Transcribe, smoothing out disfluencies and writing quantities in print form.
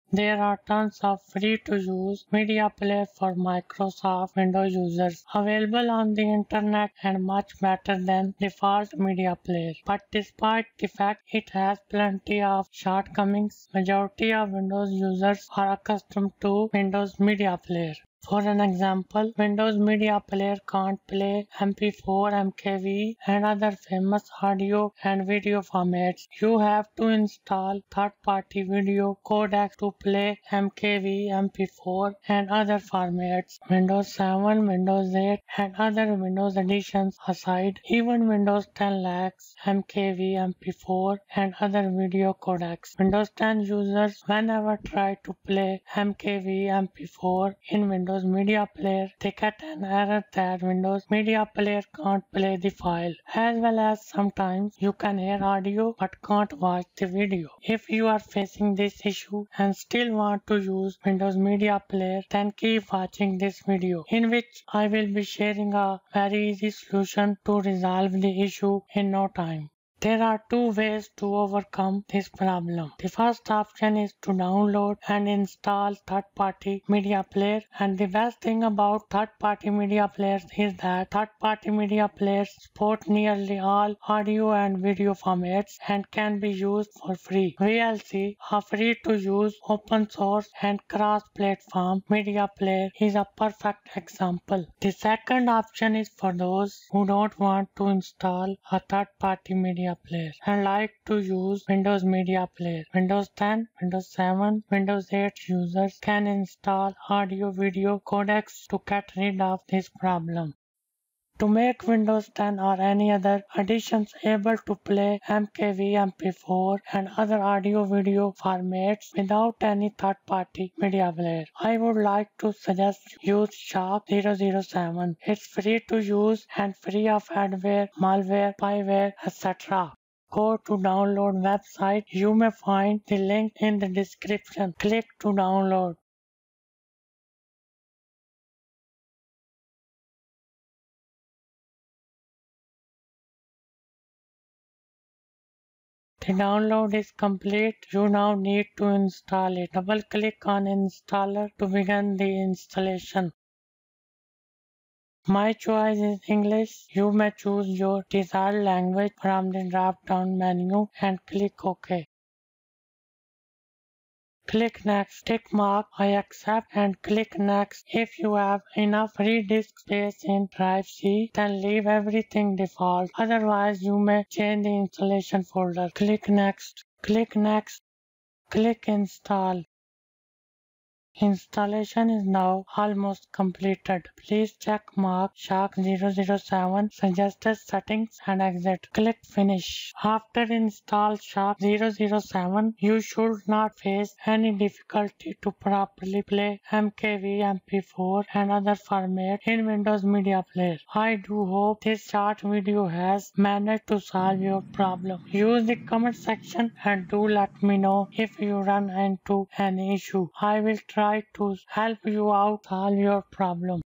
There are tons of free-to-use media players for Microsoft Windows users available on the internet and much better than default media player. But despite the fact it has plenty of shortcomings, majority of Windows users are accustomed to Windows media player. For an example, Windows Media Player can't play MP4, MKV, and other famous audio and video formats. You have to install third-party video codecs to play MKV, MP4, and other formats. Windows 7, Windows 8, and other Windows editions aside, even Windows 10 lacks MKV, MP4, and other video codecs. Windows 10 users whenever try to play MKV, MP4 in Windows Media Player, they get an error that Windows Media Player can't play the file, as well as sometimes you can hear audio but can't watch the video. If you are facing this issue and still want to use Windows Media Player, then keep watching this video, in which I will be sharing a very easy solution to resolve the issue in no time. There are two ways to overcome this problem. The first option is to download and install third-party media player, and the best thing about third-party media players is that third-party media players support nearly all audio and video formats and can be used for free. VLC, a free-to-use open source and cross-platform media player, is a perfect example. The second option is for those who don't want to install a third-party media player and like to use Windows Media Player. Windows 10, Windows 7, Windows 8 users can install audio video codecs to get rid of this problem. To make Windows 10 or any other editions able to play MKV, MP4 and other audio video formats without any third-party media player, I would like to suggest you use Shark 007. It's free to use and free of adware, malware, spyware, etc. Go to download website. You may find the link in the description. Click to download. The download is complete. You now need to install it. Double click on installer to begin the installation. My choice is English. You may choose your desired language from the drop-down menu and click OK. Click Next. Tick mark I accept and click Next. If you have enough free disk space in Drive C, then leave everything default. Otherwise, you may change the installation folder. Click Next. Click Next. Click Install. Installation is now almost completed. Please check mark Shark 007 suggested settings and exit. Click Finish. After install Shark 007, you should not face any difficulty to properly play MKV, MP4 and other formats in Windows Media Player. I do hope this short video has managed to solve your problem. Use the comment section and do let me know if you run into an issue. I will try to help you out solve your problem.